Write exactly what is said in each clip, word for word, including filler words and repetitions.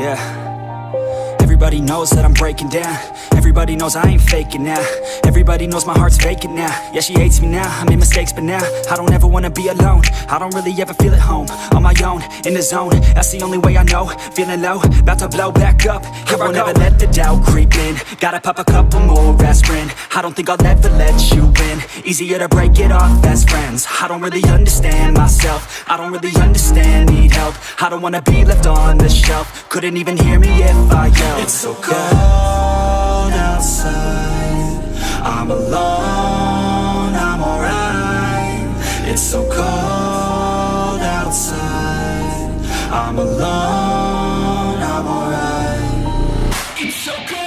Yeah. Everybody knows that I'm breaking down. Everybody knows I ain't faking now. Everybody knows my heart's vacant now. Yeah, she hates me now, I made mistakes but now I don't ever wanna be alone. I don't really ever feel at home. On my own, in the zone, that's the only way I know. Feeling low, about to blow back up. Here I won't ever let the doubt creep in. Gotta pop a couple more aspirin. I don't think I'll ever let you in. Easier to break it off best friends. I don't really understand myself. I don't really understand, need help. I don't wanna be left on the shelf. Couldn't even hear me if I yelled. It's so cold outside, I'm alone, I'm alright. It's so cold outside, I'm alone, I'm alright. It's so cold.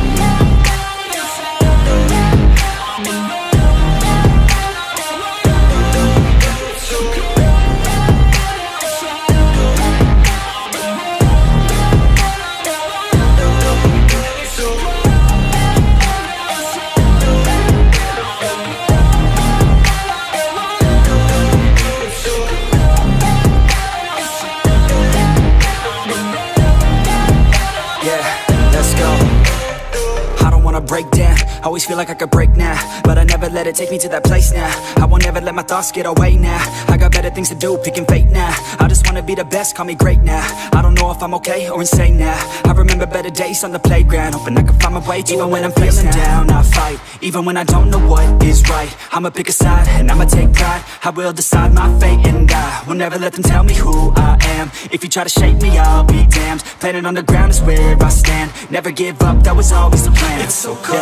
Break down, always feel like I could break now, but I never let it take me to that place now. I won't ever let my thoughts get away now. I got better things to do, picking fate now. I just wanna be the best, call me great now. I don't know if I'm okay or insane now. I remember better days on the playground, hoping I can find my way to even when I'm feeling down, I fight, even when I don't know what is right. I'ma pick a side, and I'ma take pride. I will decide my fate, and I will never let them tell me who I am. If you try to shape me, I'll be damned. Planet on the ground is where I stand. Never give up, that was always the plan. It's so cold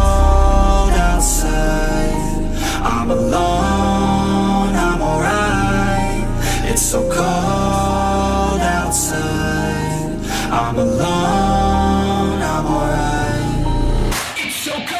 outside, I'm alone, I'm alright. It's so cold outside, I'm alone, I'm alright. It's so cold.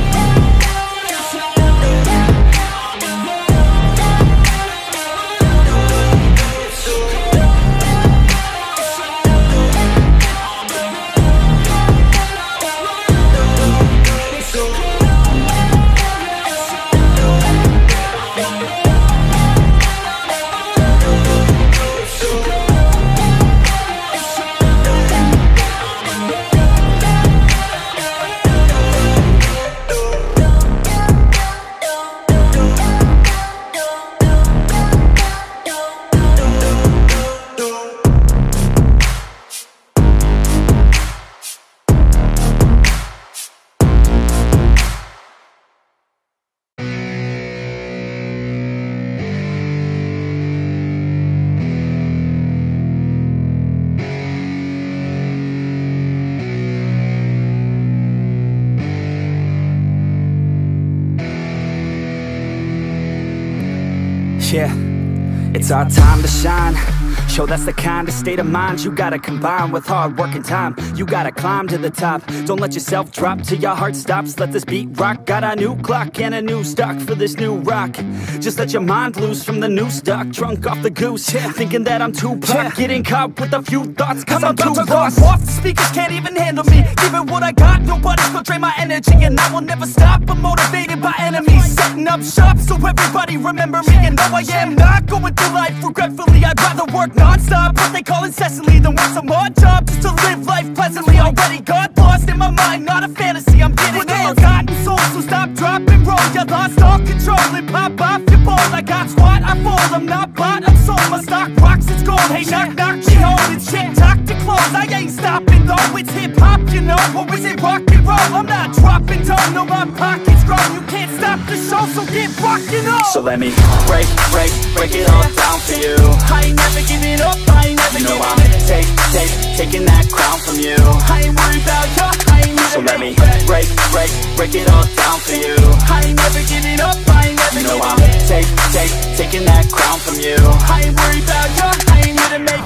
Yeah, it's our time to shine. Show that's the kind of state of mind you gotta combine with hard work and time. You gotta climb to the top. Don't let yourself drop till your heart stops. Let this beat rock. Got a new clock and a new stock for this new rock. Just let your mind loose from the new stock. Drunk off the goose, yeah. Thinking that I'm too pop, yeah. Getting caught with a few thoughts cause I'm, I'm too lost. Off the speakers can't even handle me. Giving what I got, nobody's gonna drain my energy. And I will never stop, I'm motivated by enemies. Setting up shop so everybody remember me. And though I am not going through life regretfully, I'd rather work non-stop, what they call incessantly, than work some odd job just to live life pleasantly. Already got lost in my mind, not a fantasy, I'm getting in. Forgotten soul, so stop, drop, and roll. You lost all control and pop off your ball. I got squat, I fall, I'm not bought, I'm sold. My stock rocks, it's gold. Hey, knock, knock, she home, it's shit, talk to close. I ain't stopping though, it's hip-hop, you know. Or is it rock and roll? I'm not dropping down, no, my pocket's grown. You can't stop the show, so get rockin' on. So let me break, break, break it all down for you. I ain't never giving up, I ain't never, you know, I'm take, take, taking that crown from you. I ain't worried about you, I ain't never. So let me break, break, break it all down for you. I ain't never giving up, I ain't never, you know, I'm take, take, taking that crown from you. I ain't worried about you, I ain't here to make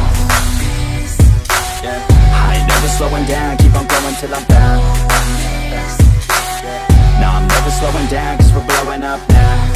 plans. Yeah. I ain't never slowing down, keep on going till I'm down. No, I'm never slowing down, cause we're blowing up now.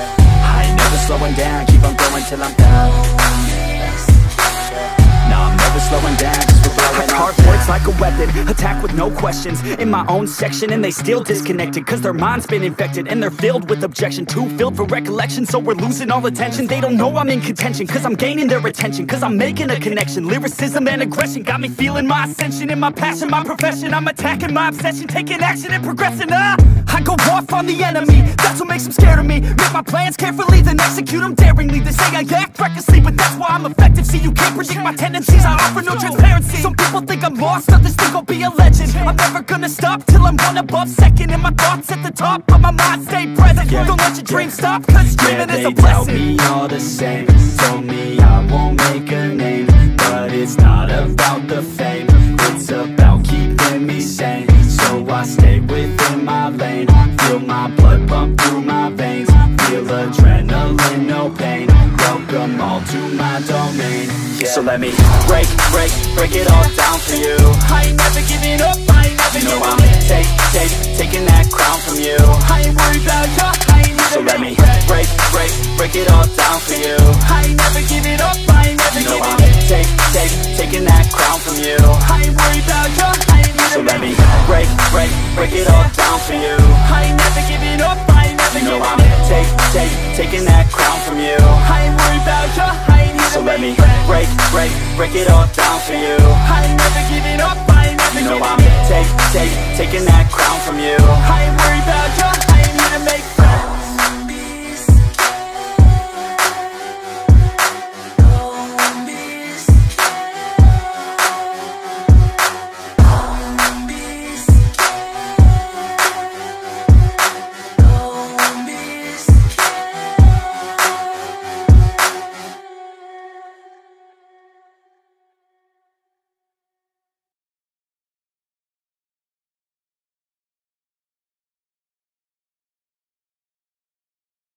I ain't never slowing down, keep on going till I'm down. No, I'm never never slowing down, cause we're blowing I carve words like a weapon, attack with no questions. In my own section and they still disconnected, cause their mind's been infected and they're filled with objection. Too filled for recollection, so we're losing all attention. They don't know I'm in contention, cause I'm gaining their attention, cause I'm making a connection. Lyricism and aggression got me feeling my ascension. In my passion, my profession, I'm attacking my obsession, taking action and progressing. Ah, I go off on the enemy, that's what makes them scared of me. Make my plans carefully, then execute them daringly. They say I act recklessly, but that's why I'm effective. See, you can't predict my tendencies, I offer no transparency. Some people think I'm lost, others think I'll be a legend. I'm never gonna stop till I'm one above second. And my thoughts at the top, but my mind stay present. Yeah. Don't let your dreams stop, cause dreaming yeah, is a blessing. They tell me all the same, told me I won't make a name, but it's not about the fame, it's about keeping me sane. So I stay within my lane, feel my blood pump through my veins, feel adrenaline, no pain, welcome all to my domain. Yeah. So let me break, break, break it all down for you. I ain't never giving up, I ain't never you know I'm take, take, taking that crown from you. I ain't worried about you, I ain't never. So let me break, break, break it all down for you. I ain't never giving up, I ain't never you know I'm take, take, taking that crown from you. I ain't worried about you, I ain't never. So let me break, break, break it all down for you. I ain't never giving up, I ain't never you know I'm take, take, taking that crown from you. I ain't worried about you, I ain't never. So let me break, break, break it all down for you. I ain't never giving up, I ain't never you know I'm take, take, taking that crown from you. I ain't worried about you, I ain't here to make friends.